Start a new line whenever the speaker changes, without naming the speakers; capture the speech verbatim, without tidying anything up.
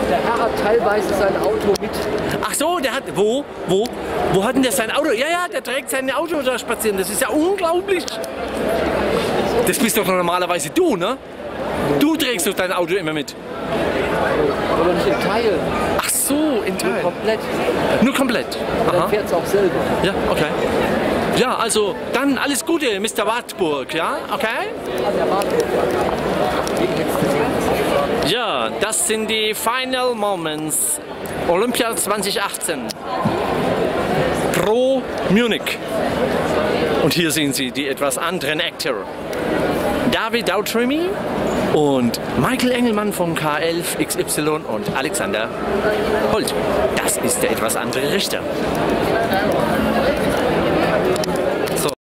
Der Herr hat teilweise sein Auto mit.
Ach so, der hat, wo, wo, wo hat denn der sein Auto? Ja, ja, der trägt sein Auto da spazieren, das ist ja unglaublich. Das bist doch normalerweise du, ne? Du trägst doch dein Auto immer mit.
Aber nicht in Teilen.
Ach so, in Teilen.
Nur komplett.
Nur komplett.
Dann fährt es auch selber.
Ja, okay. Ja, also dann alles Gute, Mister Wartburg, ja, okay? Ja, das sind die Final Moments. Olympia zwanzig achtzehn. Pro Munich. Und hier sehen Sie die etwas anderen Actor. David Dautremi und Michael Engelmann von K elf X Y und Alexander Holt. Das ist der etwas andere Richter.